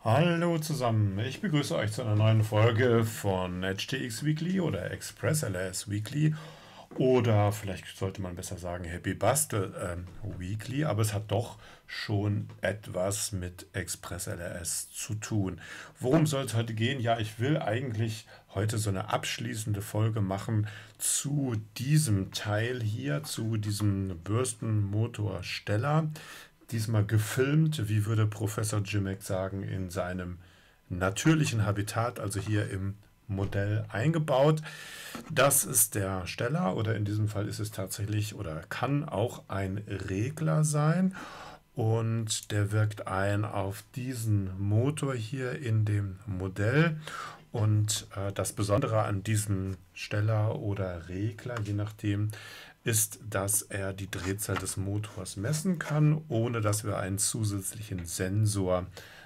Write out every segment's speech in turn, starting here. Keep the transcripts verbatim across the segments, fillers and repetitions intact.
Hallo zusammen, ich begrüße euch zu einer neuen Folge von H T X Weekly oder Express L S Weekly oder vielleicht sollte man besser sagen Happy Bastel ähm, Weekly, aber es hat doch schon etwas mit Express L S zu tun. Worum soll es heute gehen? Ja, ich will eigentlich heute so eine abschließende Folge machen zu diesem Teil hier, zu diesem Bürstenmotorsteller. Diesmal gefilmt, wie würde Professor Jimek sagen, in seinem natürlichen Habitat, also hier im Modell eingebaut. Das ist der Steller oder in diesem Fall ist es tatsächlich oder kann auch ein Regler sein und der wirkt ein auf diesen Motor hier in dem Modell. Und äh, das Besondere an diesem Steller oder Regler, je nachdem, ist, dass er die Drehzahl des Motors messen kann, ohne dass wir einen zusätzlichen Sensor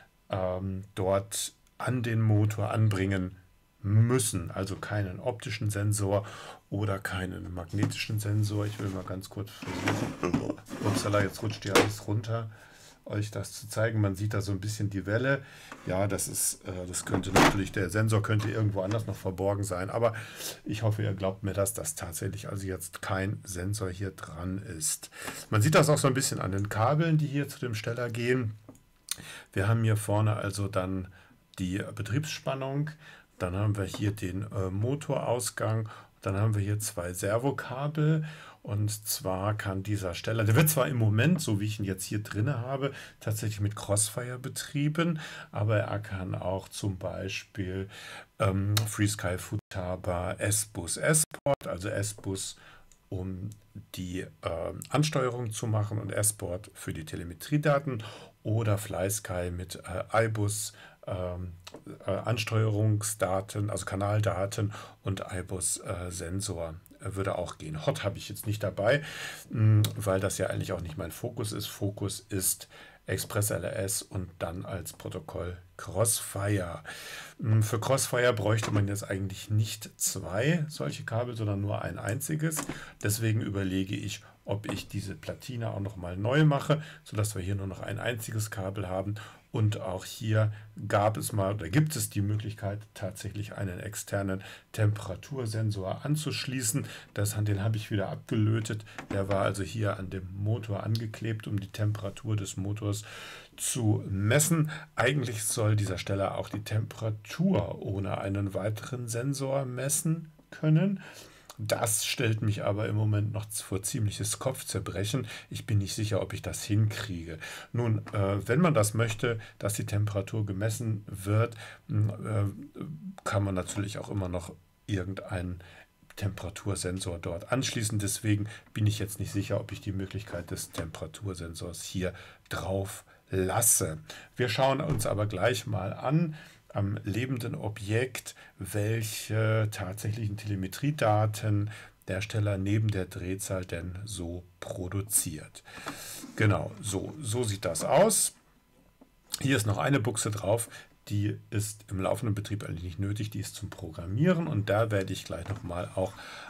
ähm, dort an den Motor anbringen müssen. Also keinen optischen Sensor oder keinen magnetischen Sensor. Ich will mal ganz kurz versuchen. Upsala, jetzt rutscht hier alles runter, euch das zu zeigen. Man sieht da so ein bisschen die Welle. Ja, das ist, äh, das könnte natürlich, der Sensor könnte irgendwo anders noch verborgen sein, aber ich hoffe, ihr glaubt mir das, dass tatsächlich also jetzt kein Sensor hier dran ist. Man sieht das auch so ein bisschen an den Kabeln, die hier zu dem Steller gehen. Wir haben hier vorne also dann die Betriebsspannung, dann haben wir hier den äh, Motorausgang, dann haben wir hier zwei Servokabel. Und zwar kann dieser Steller, der wird zwar im Moment, so wie ich ihn jetzt hier drin habe, tatsächlich mit Crossfire betrieben, aber er kann auch zum Beispiel ähm, FreeSky Futaba S-Bus S-Port, also S-Bus, um die äh, Ansteuerung zu machen und S-Port für die Telemetriedaten oder FlySky mit äh, iBus ähm, äh, Ansteuerungsdaten, also Kanaldaten und iBus äh, Sensor würde auch gehen. Hot habe ich jetzt nicht dabei, mh, weil das ja eigentlich auch nicht mein Fokus ist. Fokus ist Express L S und dann als Protokoll Crossfire. Mh, Für Crossfire bräuchte man jetzt eigentlich nicht zwei solche Kabel, sondern nur ein einziges. Deswegen überlege ich, ob ich diese Platine auch noch mal neu mache, sodass wir hier nur noch ein einziges Kabel haben. Und auch hier gab es mal oder gibt es die Möglichkeit, tatsächlich einen externen Temperatursensor anzuschließen. Das, den habe ich wieder abgelötet. Der war also hier an dem Motor angeklebt, um die Temperatur des Motors zu messen. Eigentlich soll dieser Steller auch die Temperatur ohne einen weiteren Sensor messen können. Das stellt mich aber im Moment noch vor ziemliches Kopfzerbrechen. Ich bin nicht sicher, ob ich das hinkriege. Nun, äh, wenn man das möchte, dass die Temperatur gemessen wird, äh, kann man natürlich auch immer noch irgendeinen Temperatursensor dort anschließen. Deswegen bin ich jetzt nicht sicher, ob ich die Möglichkeit des Temperatursensors hier drauf lasse. Wir schauen uns aber gleich mal an, am lebenden Objekt, welche tatsächlichen Telemetriedaten der Steller neben der Drehzahl denn so produziert. Genau, so, so sieht das aus. Hier ist noch eine Buchse drauf, die ist im laufenden Betrieb eigentlich nicht nötig, die ist zum Programmieren und da werde ich gleich nochmal auch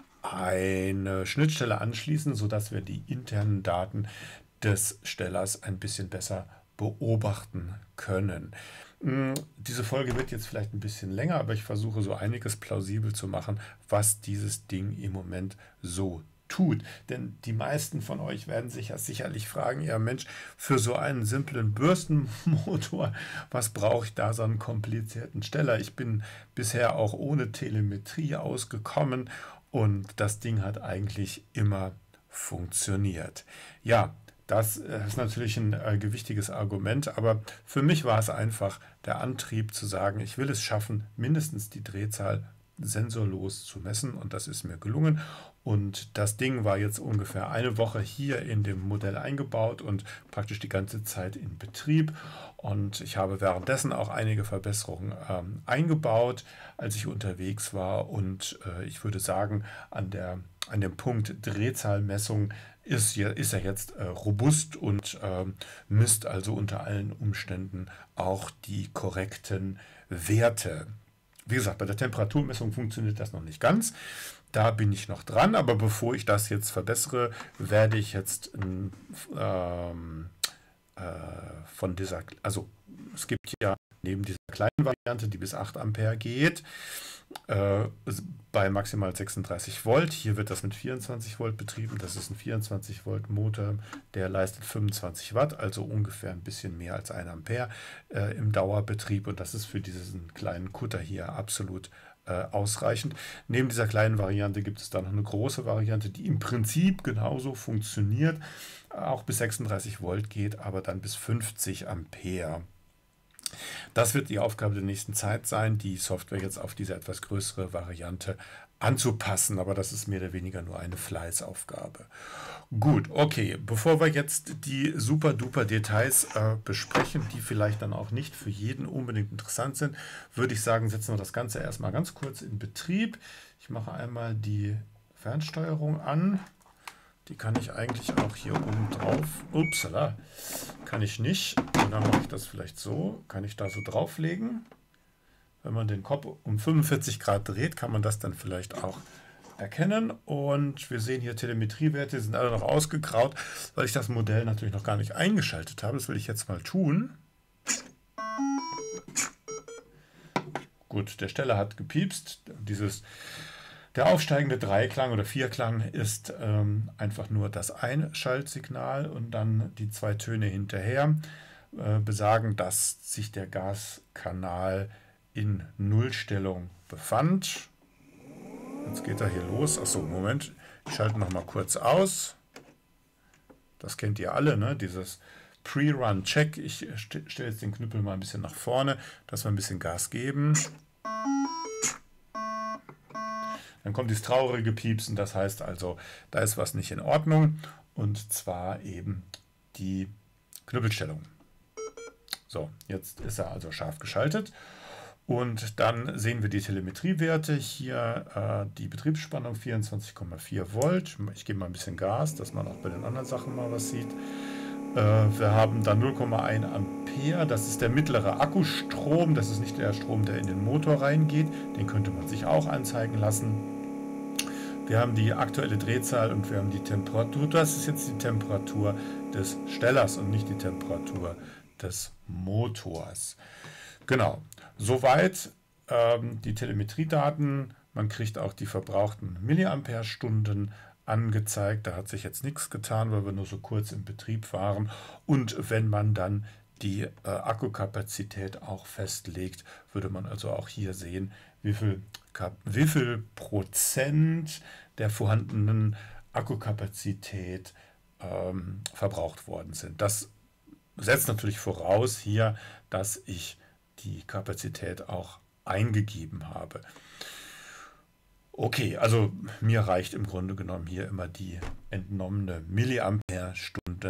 eine Schnittstelle anschließen, sodass wir die internen Daten des Stellers ein bisschen besser beobachten können. Diese Folge wird jetzt vielleicht ein bisschen länger, aber ich versuche so einiges plausibel zu machen, was dieses Ding im Moment so tut. Denn die meisten von euch werden sich ja sicherlich fragen, ja Mensch, für so einen simplen Bürstenmotor, was brauche ich da so einen komplizierten Steller? Ich bin bisher auch ohne Telemetrie ausgekommen und das Ding hat eigentlich immer funktioniert. Ja, das ist natürlich ein äh, gewichtiges Argument, aber für mich war es einfach der Antrieb zu sagen, ich will es schaffen, mindestens die Drehzahl sensorlos zu messen und das ist mir gelungen. Und das Ding war jetzt ungefähr eine Woche hier in dem Modell eingebaut und praktisch die ganze Zeit in Betrieb. Und ich habe währenddessen auch einige Verbesserungen ähm, eingebaut, als ich unterwegs war. Und äh, ich würde sagen, an der, an dem Punkt Drehzahlmessung ist, hier, ist er jetzt äh, robust und äh, misst also unter allen Umständen auch die korrekten Werte. Wie gesagt, bei der Temperaturmessung funktioniert das noch nicht ganz. Da bin ich noch dran, aber bevor ich das jetzt verbessere, werde ich jetzt ähm, äh, von dieser, also es gibt ja neben dieser kleinen Variante, die bis acht Ampere geht, äh, bei maximal sechsunddreißig Volt. Hier wird das mit vierundzwanzig Volt betrieben. Das ist ein vierundzwanzig Volt Motor, der leistet fünfundzwanzig Watt, also ungefähr ein bisschen mehr als ein Ampere äh, im Dauerbetrieb. Und das ist für diesen kleinen Kutter hier absolut äh, ausreichend. Neben dieser kleinen Variante gibt es dann noch eine große Variante, die im Prinzip genauso funktioniert, auch bis sechsunddreißig Volt geht, aber dann bis fünfzig Ampere. Das wird die Aufgabe der nächsten Zeit sein, die Software jetzt auf diese etwas größere Variante anzupassen, aber das ist mehr oder weniger nur eine Fleißaufgabe. Gut, okay, bevor wir jetzt die super duper Details äh, besprechen, die vielleicht dann auch nicht für jeden unbedingt interessant sind, würde ich sagen, setzen wir das Ganze erstmal ganz kurz in Betrieb. Ich mache einmal die Fernsteuerung an. Die kann ich eigentlich auch hier oben drauf, upsala, kann ich nicht. Und dann mache ich das vielleicht so, kann ich da so drauflegen. Wenn man den Kopf um fünfundvierzig Grad dreht, kann man das dann vielleicht auch erkennen. Und wir sehen hier Telemetriewerte, die sind alle noch ausgegraut, weil ich das Modell natürlich noch gar nicht eingeschaltet habe. Das will ich jetzt mal tun. Gut, der Steller hat gepiepst. Dieses Der aufsteigende Dreiklang oder Vierklang ist ähm, einfach nur das Einschaltsignal und dann die zwei Töne hinterher äh, besagen, dass sich der Gaskanal in Nullstellung befand. Jetzt geht er hier los. Achso, Moment, ich schalte noch mal kurz aus. Das kennt ihr alle, ne? Dieses Pre-Run-Check. Ich st stelle jetzt den Knüppel mal ein bisschen nach vorne, dass wir ein bisschen Gas geben. Dann kommt dieses traurige Piepsen, das heißt also, da ist was nicht in Ordnung, und zwar eben die Knüppelstellung. So, jetzt ist er also scharf geschaltet und dann sehen wir die Telemetriewerte. Hier äh, die Betriebsspannung vierundzwanzig Komma vier Volt. Ich gebe mal ein bisschen Gas, dass man auch bei den anderen Sachen mal was sieht. Äh, wir haben dann null Komma eins Ampere, das ist der mittlere Akkustrom, das ist nicht der Strom, der in den Motor reingeht, den könnte man sich auch anzeigen lassen. Wir haben die aktuelle Drehzahl und wir haben die Temperatur. Das ist jetzt die Temperatur des Stellers und nicht die Temperatur des Motors. Genau, soweit ähm, die Telemetriedaten. Man kriegt auch die verbrauchten Milliampere-Stunden angezeigt. Da hat sich jetzt nichts getan, weil wir nur so kurz im Betrieb waren. Und wenn man dann die äh, Akkukapazität auch festlegt, würde man also auch hier sehen, wie viel, wie viel Prozent der vorhandenen Akkukapazität ähm, verbraucht worden sind. Das setzt natürlich voraus hier, dass ich die Kapazität auch eingegeben habe. Okay, also mir reicht im Grunde genommen hier immer die entnommene Milliampere-Stundenzahl.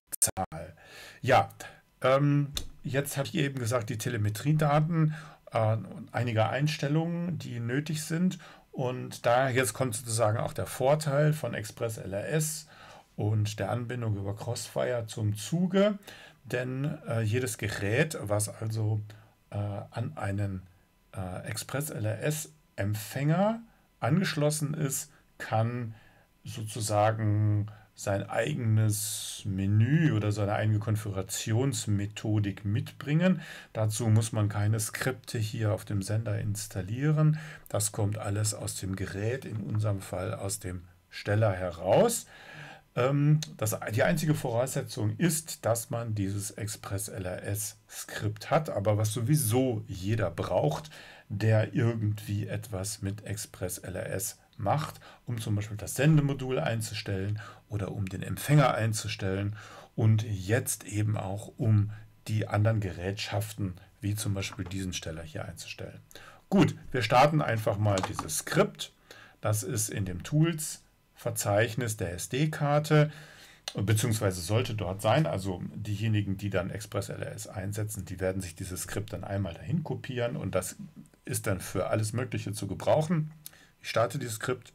Ja, ähm, jetzt habe ich eben gesagt, die Telemetriedaten äh, und einige Einstellungen, die nötig sind. Und da jetzt kommt sozusagen auch der Vorteil von Express L R S und der Anbindung über Crossfire zum Zuge. Denn äh, jedes Gerät, was also äh, an einen äh, Express L R S-Empfänger angeschlossen ist, kann sozusagen sein eigenes Menü oder seine eigene Konfigurationsmethodik mitbringen. Dazu muss man keine Skripte hier auf dem Sender installieren. Das kommt alles aus dem Gerät, in unserem Fall aus dem Steller heraus. Ähm, das, die einzige Voraussetzung ist, dass man dieses Express L R S-Skript hat, aber was sowieso jeder braucht, der irgendwie etwas mit Express L R S macht, um zum Beispiel das Sendemodul einzustellen oder um den Empfänger einzustellen und jetzt eben auch um die anderen Gerätschaften, wie zum Beispiel diesen Steller hier einzustellen. Gut, wir starten einfach mal dieses Skript. Das ist in dem Tools-Verzeichnis der S D-Karte, beziehungsweise sollte dort sein. Also diejenigen, die dann Express L R S einsetzen, die werden sich dieses Skript dann einmal dahin kopieren und das ist dann für alles Mögliche zu gebrauchen. Ich starte dieses Skript.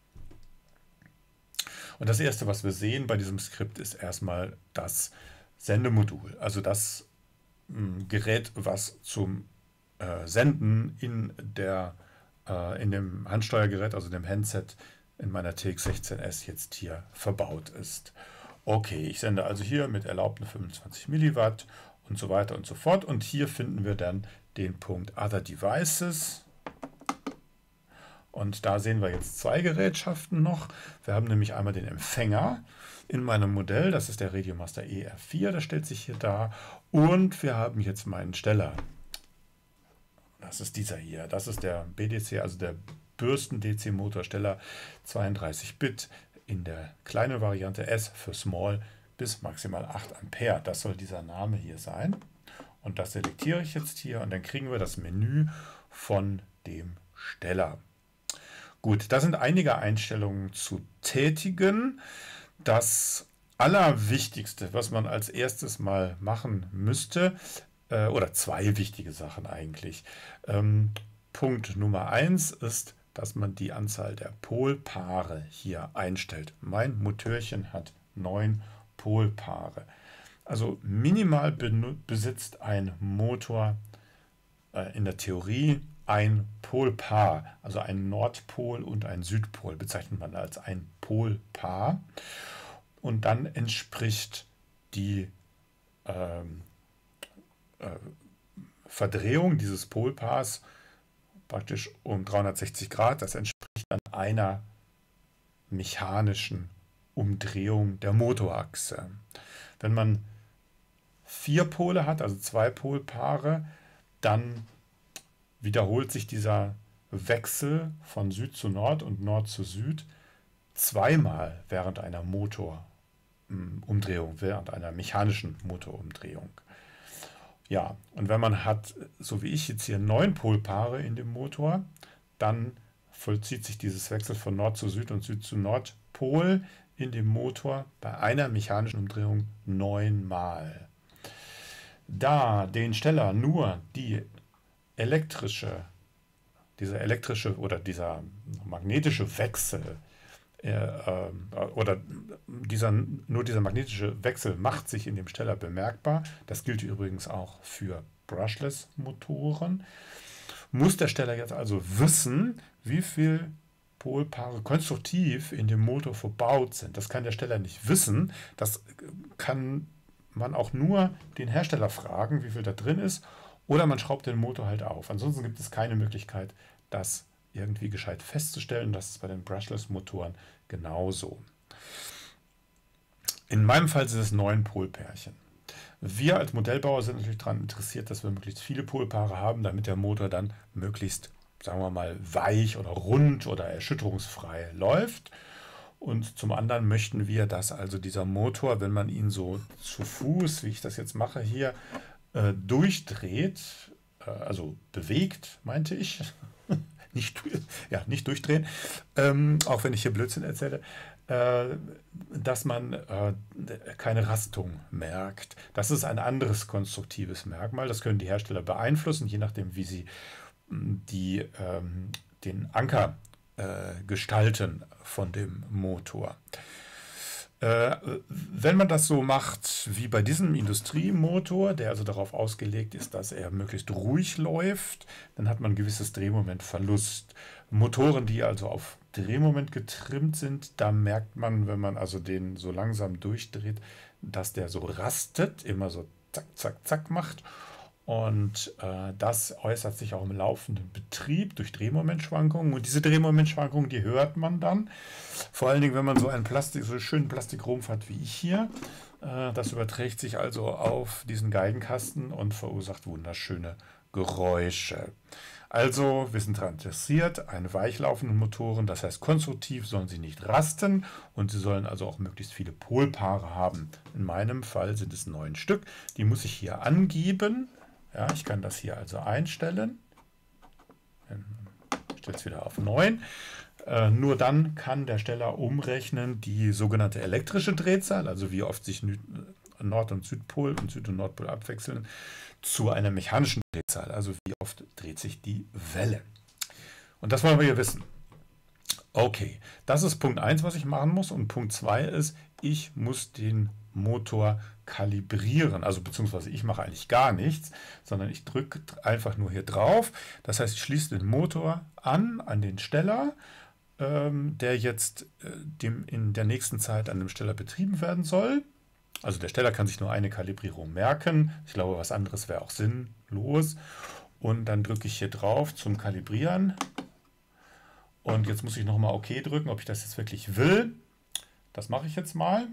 Und das erste, was wir sehen bei diesem Skript, ist erstmal das Sendemodul. Also das mh, Gerät, was zum äh, Senden in, der, äh, in dem Handsteuergerät, also dem Handset in meiner T X sechzehn S jetzt hier verbaut ist. Okay, ich sende also hier mit erlaubten fünfundzwanzig Milliwatt und so weiter und so fort. Und hier finden wir dann den Punkt Other Devices. Und da sehen wir jetzt zwei Gerätschaften noch. Wir haben nämlich einmal den Empfänger in meinem Modell, das ist der Radiomaster E R vier, das stellt sich hier dar. Und wir haben jetzt meinen Steller. Das ist dieser hier. Das ist der B D C, also der Bürsten-D C-Motorsteller, zweiunddreißig Bit in der kleinen Variante S für Small bis maximal acht Ampere. Das soll dieser Name hier sein. Und das selektiere ich jetzt hier und dann kriegen wir das Menü von dem Steller. Gut, da sind einige Einstellungen zu tätigen. Das Allerwichtigste, was man als erstes mal machen müsste, äh, oder zwei wichtige Sachen eigentlich. Ähm, Punkt Nummer eins ist, dass man die Anzahl der Polpaare hier einstellt. Mein Motörchen hat neun Polpaare. Also minimal besitzt ein Motor äh, in der Theorie ein Polpaar, also ein Nordpol und ein Südpol bezeichnet man als ein Polpaar. Und dann entspricht die ähm, äh, Verdrehung dieses Polpaars praktisch um dreihundertsechzig Grad. Das entspricht dann einer mechanischen Umdrehung der Motorachse. Wenn man vier Pole hat, also zwei Polpaare, dann wiederholt sich dieser Wechsel von Süd zu Nord und Nord zu Süd zweimal während einer Motorumdrehung, während einer mechanischen Motorumdrehung. Ja, und wenn man hat, so wie ich jetzt hier, neun Polpaare in dem Motor, dann vollzieht sich dieses Wechsel von Nord zu Süd und Süd zu Nordpol in dem Motor bei einer mechanischen Umdrehung neunmal. Da den Steller nur die elektrische, dieser elektrische oder dieser magnetische Wechsel äh, äh, oder dieser, nur dieser magnetische Wechsel macht sich in dem Steller bemerkbar. Das gilt übrigens auch für Brushless-Motoren. Muss der Steller jetzt also wissen, wie viel Polpaare konstruktiv in dem Motor verbaut sind. Das kann der Steller nicht wissen. Das kann man auch nur den Hersteller fragen, wie viel da drin ist. Oder man schraubt den Motor halt auf. Ansonsten gibt es keine Möglichkeit, das irgendwie gescheit festzustellen. Das ist bei den Brushless-Motoren genauso. In meinem Fall sind es neun Polpärchen. Wir als Modellbauer sind natürlich daran interessiert, dass wir möglichst viele Polpaare haben, damit der Motor dann möglichst, sagen wir mal, weich oder rund oder erschütterungsfrei läuft. Und zum anderen möchten wir, dass also dieser Motor, wenn man ihn so zu Fuß, wie ich das jetzt mache hier, äh, durchdreht, äh, also bewegt, meinte ich, nicht, ja, nicht durchdrehen, ähm, auch wenn ich hier Blödsinn erzähle, äh, dass man äh, keine Rastung merkt. Das ist ein anderes konstruktives Merkmal. Das können die Hersteller beeinflussen, je nachdem, wie sie die, ähm, den Anker äh, gestalten von dem Motor. Äh, wenn man das so macht wie bei diesem Industriemotor, der also darauf ausgelegt ist, dass er möglichst ruhig läuft, dann hat man ein gewisses Drehmomentverlust. Motoren, die also auf Drehmoment getrimmt sind, da merkt man, wenn man also den so langsam durchdreht, dass der so rastet, immer so zack, zack, zack macht. Und äh, das äußert sich auch im laufenden Betrieb durch Drehmomentschwankungen. Und diese Drehmomentschwankungen, die hört man dann. Vor allen Dingen, wenn man so einen Plastik, so einen schönen Plastikrumpf hat wie ich hier. Äh, das überträgt sich also auf diesen Geigenkasten und verursacht wunderschöne Geräusche. Also, wir sind daran interessiert, eine weichlaufenden Motoren, das heißt konstruktiv sollen sie nicht rasten und sie sollen also auch möglichst viele Polpaare haben. In meinem Fall sind es neun Stück. Die muss ich hier angeben. Ja, ich kann das hier also einstellen. Ich stelle es wieder auf neun. Äh, nur dann kann der Steller umrechnen die sogenannte elektrische Drehzahl, also wie oft sich Nord- und Südpol und Süd- und Nordpol abwechseln, zu einer mechanischen Drehzahl, also wie oft dreht sich die Welle. Und das wollen wir hier wissen. Okay, das ist Punkt eins, was ich machen muss. Und Punkt zwei ist, ich muss den Motor kalibrieren. Also beziehungsweise ich mache eigentlich gar nichts, sondern ich drücke einfach nur hier drauf. Das heißt, ich schließe den Motor an, an den Steller, ähm, der jetzt äh, dem in der nächsten Zeit an dem Steller betrieben werden soll. Also der Steller kann sich nur eine Kalibrierung merken. Ich glaube, was anderes wäre auch sinnlos. Und dann drücke ich hier drauf zum Kalibrieren. Und jetzt muss ich nochmal OK drücken, ob ich das jetzt wirklich will. Das mache ich jetzt mal.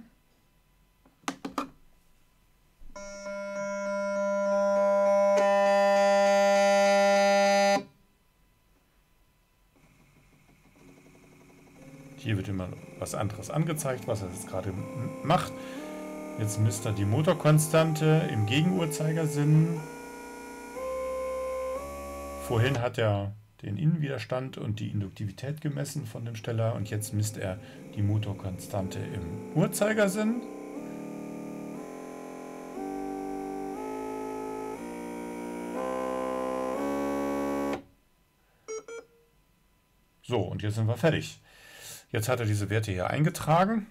Hier wird immer was anderes angezeigt, was er jetzt gerade macht. Jetzt misst er die Motorkonstante im Gegenuhrzeigersinn. Vorhin hat er den Innenwiderstand und die Induktivität gemessen von dem Steller und jetzt misst er die Motorkonstante im Uhrzeigersinn. So, und jetzt sind wir fertig. Jetzt hat er diese Werte hier eingetragen.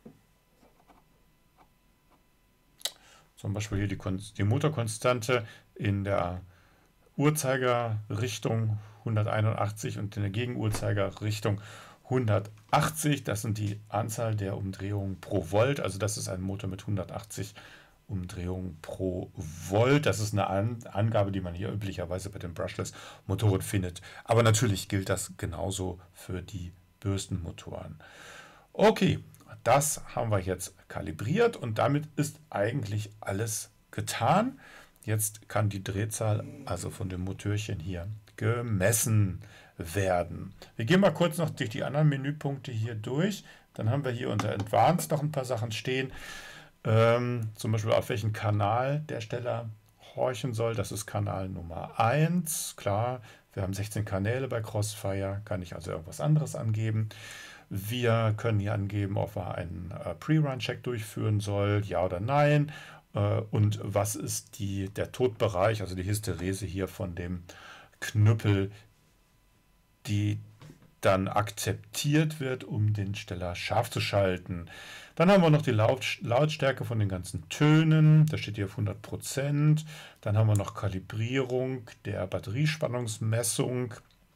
Zum Beispiel hier die, die Motorkonstante in der Uhrzeigerrichtung hunderteinundachtzig und in der Gegenuhrzeigerrichtung hundertachtzig. Das sind die Anzahl der Umdrehungen pro Volt. Also das ist ein Motor mit hundertachtzig Umdrehungen pro Volt. Das ist eine An Angabe, die man hier üblicherweise bei den Brushless-Motoren findet. Aber natürlich gilt das genauso für die Bürstenmotoren. Okay, das haben wir jetzt kalibriert und damit ist eigentlich alles getan. Jetzt kann die Drehzahl also von dem Motörchen hier gemessen werden. Wir gehen mal kurz noch durch die anderen Menüpunkte hier durch. Dann haben wir hier unter Advanced noch ein paar Sachen stehen. Ähm, zum Beispiel auf welchen Kanal der Steller horchen soll. Das ist Kanal Nummer eins. Klar, wir haben sechzehn Kanäle bei Crossfire. Kann ich also irgendwas anderes angeben. Wir können hier angeben, ob er einen äh, Pre-Run-Check durchführen soll, ja oder nein. Und was ist die, der Todbereich, also die Hysterese hier von dem Knüppel, die dann akzeptiert wird, um den Steller scharf zu schalten. Dann haben wir noch die Laut, Lautstärke von den ganzen Tönen, das steht hier auf hundert Prozent. Dann haben wir noch Kalibrierung der Batteriespannungsmessung.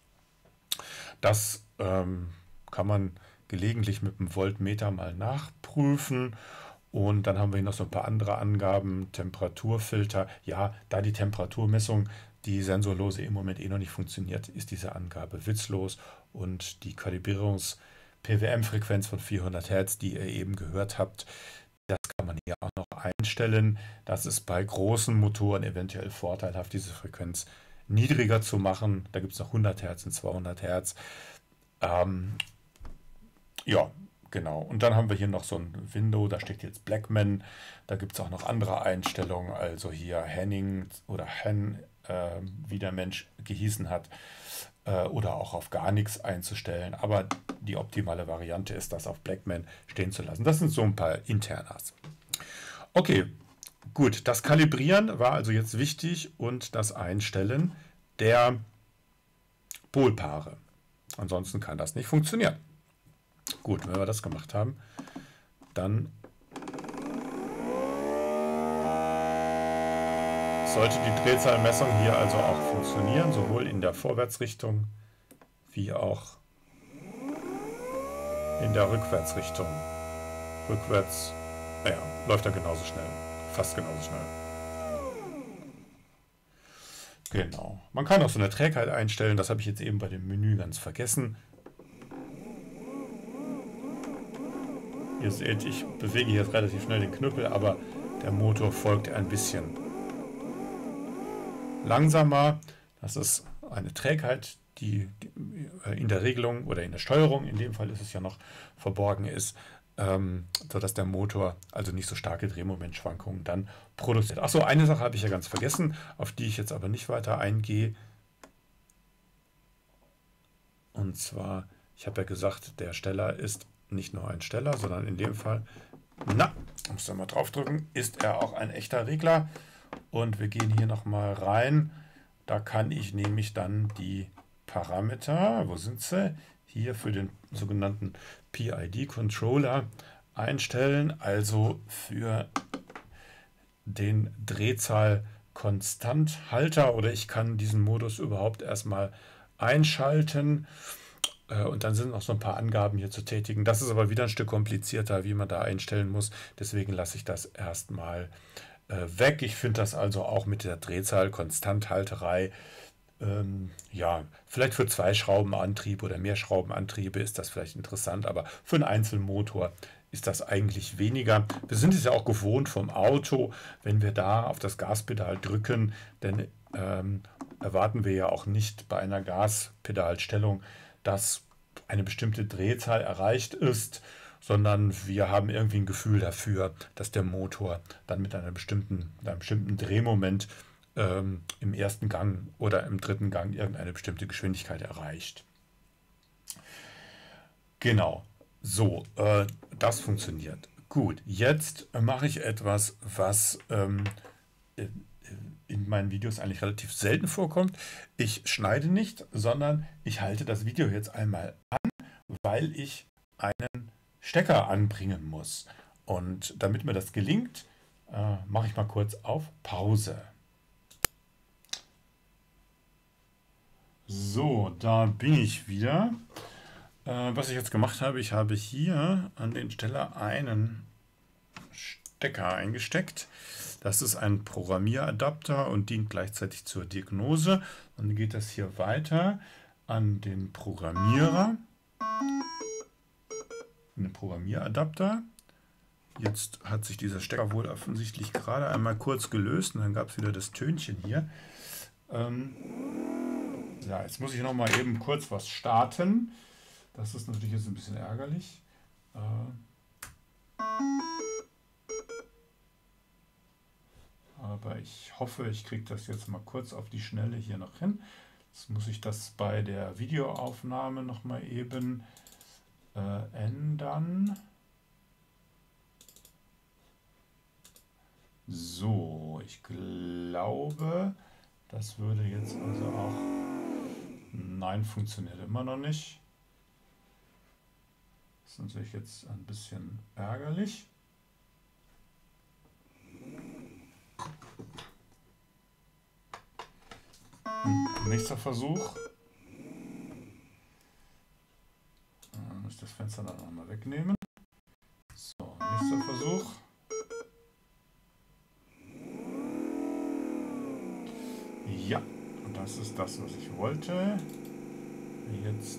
Das ähm, kann man gelegentlich mit dem Voltmeter mal nachprüfen. Und dann haben wir hier noch so ein paar andere Angaben, Temperaturfilter. Ja, da die Temperaturmessung, die sensorlose im Moment eh noch nicht funktioniert, ist diese Angabe witzlos. Und die Kalibrierungs-P W M-Frequenz von vierhundert Hertz, die ihr eben gehört habt, das kann man hier auch noch einstellen. Das ist bei großen Motoren eventuell vorteilhaft, diese Frequenz niedriger zu machen. Da gibt es noch hundert Hertz und zweihundert Hertz. Ähm, ja, genau, und dann haben wir hier noch so ein Window, da steht jetzt Blackman. Da gibt es auch noch andere Einstellungen, also hier Henning oder Hen, äh, wie der Mensch gehießen hat, äh, oder auch auf gar nichts einzustellen. Aber die optimale Variante ist, das auf Blackman stehen zu lassen. Das sind so ein paar Internas. Okay, gut, das Kalibrieren war also jetzt wichtig und das Einstellen der Polpaare. Ansonsten kann das nicht funktionieren. Gut, wenn wir das gemacht haben, dann sollte die Drehzahlmessung hier also auch funktionieren, sowohl in der Vorwärtsrichtung wie auch in der Rückwärtsrichtung. Rückwärts, naja, läuft er genauso schnell, fast genauso schnell. Genau. Man kann auch so eine Trägheit einstellen, das habe ich jetzt eben bei dem Menü ganz vergessen. Ihr seht, ich bewege jetzt relativ schnell den Knüppel, aber der Motor folgt ein bisschen langsamer. Das ist eine Trägheit, die in der Regelung oder in der Steuerung, in dem Fall ist es ja noch, verborgen ist, ähm, sodass der Motor also nicht so starke Drehmomentschwankungen dann produziert. Achso, eine Sache habe ich ja ganz vergessen, auf die ich jetzt aber nicht weiter eingehe. Und zwar, ich habe ja gesagt, der Steller ist nicht nur ein Steller, sondern in dem Fall, na, muss da mal drauf drücken, ist er auch ein echter Regler. Und wir gehen hier nochmal rein. Da kann ich nämlich dann die Parameter, wo sind sie? Hier für den sogenannten P I D-Controller einstellen, also für den Drehzahl-Konstanthalter, oder ich kann diesen Modus überhaupt erstmal einschalten. Äh, und dann sind noch so ein paar Angaben hier zu tätigen. Das ist aber wieder ein Stück komplizierter, wie man da einstellen muss. Deswegen lasse ich das erstmal äh, weg. Ich finde das also auch mit der Drehzahl, Konstanthalterei, ähm, ja, vielleicht für Zweischraubenantrieb oder Mehrschraubenantriebe ist das vielleicht interessant, aber für einen Einzelmotor ist das eigentlich weniger. Wir sind es ja auch gewohnt vom Auto, wenn wir da auf das Gaspedal drücken, denn ähm, erwarten wir ja auch nicht bei einer Gaspedalstellung, dass eine bestimmte Drehzahl erreicht ist, sondern wir haben irgendwie ein Gefühl dafür, dass der Motor dann mit einer bestimmten, mit einem bestimmten Drehmoment ähm, im ersten Gang oder im dritten Gang irgendeine bestimmte Geschwindigkeit erreicht. Genau, so, äh, das funktioniert. Gut, jetzt mache ich etwas, was ähm, in meinen Videos eigentlich relativ selten vorkommt. Ich schneide nicht, sondern ich halte das Video jetzt einmal an, weil ich einen Stecker anbringen muss. Und damit mir das gelingt, äh, mache ich mal kurz auf Pause. So, da bin ich wieder. Äh, was ich jetzt gemacht habe, ich habe hier an den Stelle einen Stecker eingesteckt. Das ist ein Programmieradapter und dient gleichzeitig zur Diagnose. Dann geht das hier weiter an den Programmierer, den Programmieradapter. Jetzt hat sich dieser Stecker wohl offensichtlich gerade einmal kurz gelöst und dann gab es wieder das Tönchen hier. Ähm, ja, jetzt muss ich noch mal eben kurz was starten. Das ist natürlich jetzt ein bisschen ärgerlich. Äh, aber ich hoffe, ich kriege das jetzt mal kurz auf die Schnelle hier noch hin. Jetzt muss ich das bei der Videoaufnahme noch mal eben äh, ändern. So, ich glaube, das würde jetzt also auch... Nein, funktioniert immer noch nicht. Das ist natürlich jetzt ein bisschen ärgerlich. Nächster Versuch. Dann muss ich das Fenster dann nochmal wegnehmen. So, nächster Versuch. Ja, das ist das, was ich wollte. Jetzt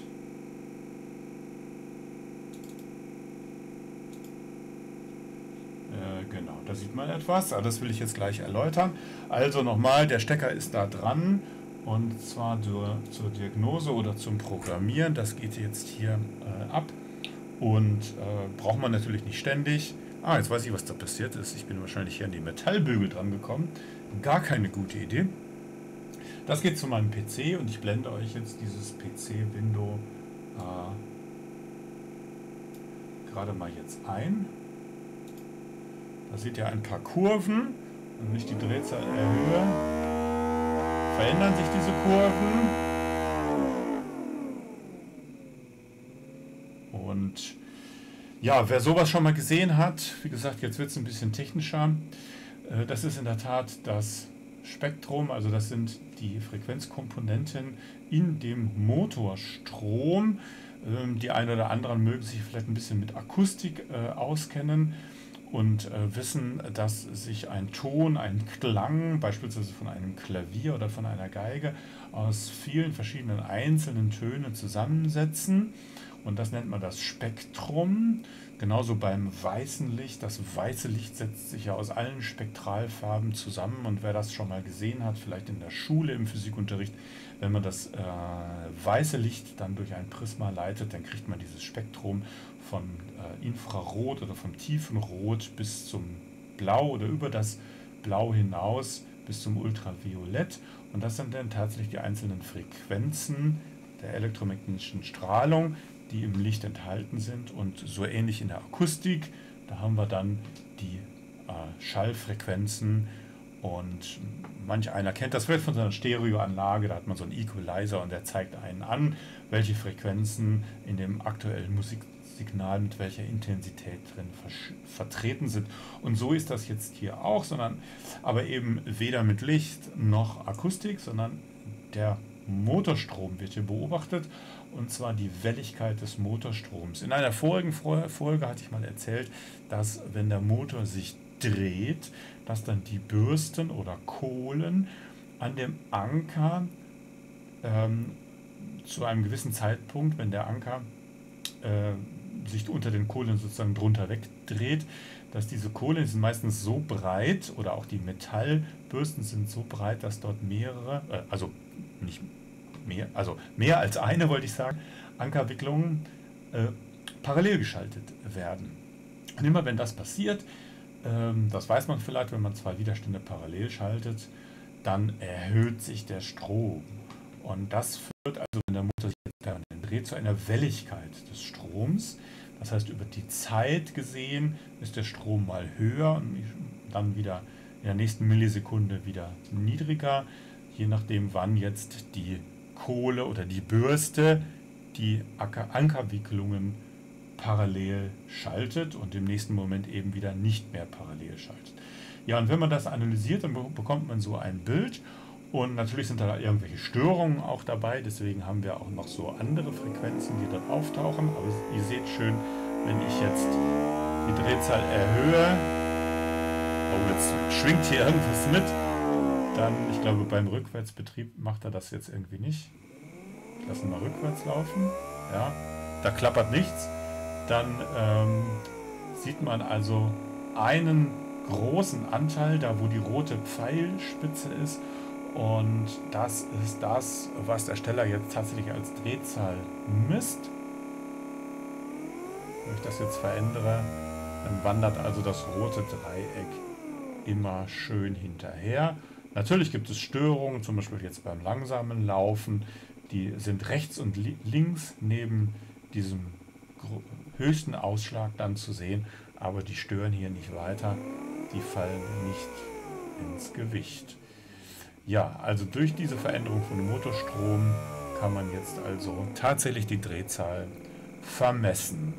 äh, genau, da sieht man etwas, aber das will ich jetzt gleich erläutern. Also nochmal, der Stecker ist da dran und zwar zur, zur Diagnose oder zum Programmieren. Das geht jetzt hier äh, ab und äh, braucht man natürlich nicht ständig. Ah, jetzt weiß ich, was da passiert ist. Ich bin wahrscheinlich hier an die Metallbügel dran gekommen. Gar keine gute Idee. Das geht zu meinem P C und ich blende euch jetzt dieses P C-Window äh, gerade mal jetzt ein. Da seht ihr ein paar Kurven und wenn ich die Drehzahl erhöhe, verändern sich diese Kurven. Und ja, wer sowas schon mal gesehen hat, wie gesagt, jetzt wird es ein bisschen technischer. Äh, das ist in der Tat das Spektrum, also das sind die Frequenzkomponenten in dem Motorstrom. Ähm, die einen oder anderen mögen sich vielleicht ein bisschen mit Akustik äh, auskennen und äh, wissen, dass sich ein Ton, ein Klang, beispielsweise von einem Klavier oder von einer Geige, aus vielen verschiedenen einzelnen Tönen zusammensetzen. Und das nennt man das Spektrum. Genauso beim weißen Licht. Das weiße Licht setzt sich ja aus allen Spektralfarben zusammen. Und wer das schon mal gesehen hat, vielleicht in der Schule im Physikunterricht, wenn man das äh, weiße Licht dann durch ein Prisma leitet, dann kriegt man dieses Spektrum von äh, Infrarot oder vom tiefen Rot bis zum Blau oder über das Blau hinaus bis zum Ultraviolett. Und das sind dann tatsächlich die einzelnen Frequenzen der elektromagnetischen Strahlung, die im Licht enthalten sind, und so ähnlich in der Akustik. Da haben wir dann die äh, Schallfrequenzen und manch einer kennt das vielleicht von seiner Stereoanlage, da hat man so einen Equalizer und der zeigt einen an, welche Frequenzen in dem aktuellen Musiksignal mit welcher Intensität drin vertreten sind. Und so ist das jetzt hier auch, sondern aber eben weder mit Licht noch Akustik, sondern der Motorstrom wird hier beobachtet, und zwar die Welligkeit des Motorstroms. In einer vorigen Folge hatte ich mal erzählt, dass wenn der Motor sich dreht, dass dann die Bürsten oder Kohlen an dem Anker ähm, zu einem gewissen Zeitpunkt, wenn der Anker äh, sich unter den Kohlen sozusagen drunter wegdreht, dass diese Kohlen sind meistens so breit, oder auch die Metallbürsten sind so breit, dass dort mehrere, äh, also nicht mehr, also mehr als eine, wollte ich sagen, Ankerwicklungen äh, parallel geschaltet werden. Und immer wenn das passiert, ähm, das weiß man vielleicht, wenn man zwei Widerstände parallel schaltet, dann erhöht sich der Strom. Und das führt also, wenn der Motor sich jetzt permanent dreht, zu einer Welligkeit des Stroms. Das heißt, über die Zeit gesehen ist der Strom mal höher und dann wieder in der nächsten Millisekunde wieder niedriger, je nachdem, wann jetzt die Kohle oder die Bürste die Ankerwicklungen parallel schaltet und im nächsten Moment eben wieder nicht mehr parallel schaltet. Ja, und wenn man das analysiert, dann bekommt man so ein Bild. Und natürlich sind da irgendwelche Störungen auch dabei, deswegen haben wir auch noch so andere Frequenzen, die dort auftauchen. Aber ihr seht schön, wenn ich jetzt die Drehzahl erhöhe, oh, jetzt schwingt hier irgendwas mit, dann, ich glaube, beim Rückwärtsbetrieb macht er das jetzt irgendwie nicht. Ich lasse ihn mal rückwärts laufen, ja, da klappert nichts. Dann ähm, sieht man also einen großen Anteil, da wo die rote Pfeilspitze ist. Und das ist das, was der Steller jetzt tatsächlich als Drehzahl misst. Wenn ich das jetzt verändere, dann wandert also das rote Dreieck immer schön hinterher. Natürlich gibt es Störungen, zum Beispiel jetzt beim langsamen Laufen. Die sind rechts und li links neben diesem höchsten Ausschlag dann zu sehen, aber die stören hier nicht weiter. Die fallen nicht ins Gewicht. Ja, also durch diese Veränderung von Motorstrom kann man jetzt also tatsächlich die Drehzahl vermessen.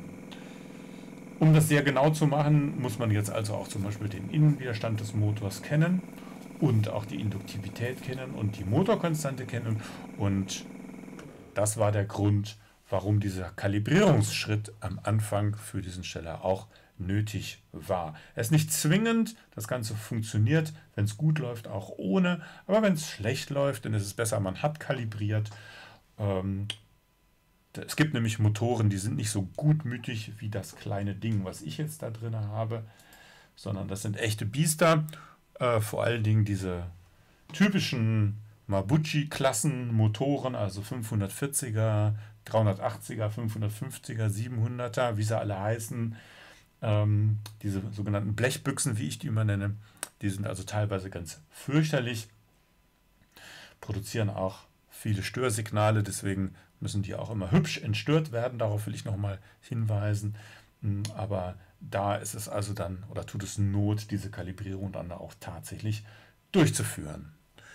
Um das sehr genau zu machen, muss man jetzt also auch zum Beispiel den Innenwiderstand des Motors kennen und auch die Induktivität kennen und die Motorkonstante kennen. Und das war der Grund, warum dieser Kalibrierungsschritt am Anfang für diesen Steller auch nötig war. Es ist nicht zwingend, das Ganze funktioniert, wenn es gut läuft, auch ohne, aber wenn es schlecht läuft, dann ist es besser, man hat kalibriert. Ähm, es gibt nämlich Motoren, die sind nicht so gutmütig wie das kleine Ding, was ich jetzt da drin habe, sondern das sind echte Biester, äh, vor allen Dingen diese typischen Mabuchi-Klassen-Motoren, also fünfhundertvierziger, dreihundertachtziger, fünfhundertfünfziger, siebenhunderter, wie sie alle heißen. Ähm, diese sogenannten Blechbüchsen, wie ich die immer nenne, die sind also teilweise ganz fürchterlich, produzieren auch viele Störsignale, deswegen müssen die auch immer hübsch entstört werden, darauf will ich nochmal hinweisen. Aber da ist es also dann, oder tut es Not, diese Kalibrierung dann auch tatsächlich durchzuführen.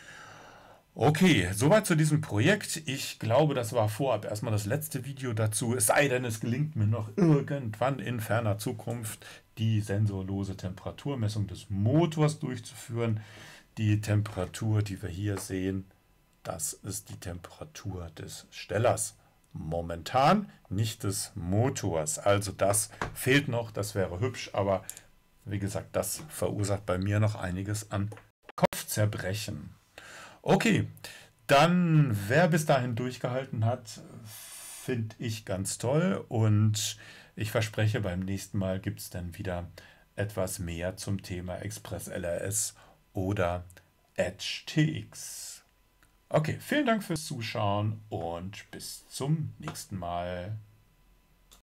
Okay, soweit zu diesem Projekt. Ich glaube, das war vorab erstmal das letzte Video dazu. Es sei denn, es gelingt mir noch irgendwann in ferner Zukunft die sensorlose Temperaturmessung des Motors durchzuführen. Die Temperatur, die wir hier sehen, das ist die Temperatur des Stellers. Momentan nicht des Motors. Also das fehlt noch, das wäre hübsch, aber wie gesagt, das verursacht bei mir noch einiges an Kopfzerbrechen. Okay, dann wer bis dahin durchgehalten hat, finde ich ganz toll und ich verspreche, beim nächsten Mal gibt es dann wieder etwas mehr zum Thema Express L R S oder Edge T X. Okay, vielen Dank fürs Zuschauen und bis zum nächsten Mal.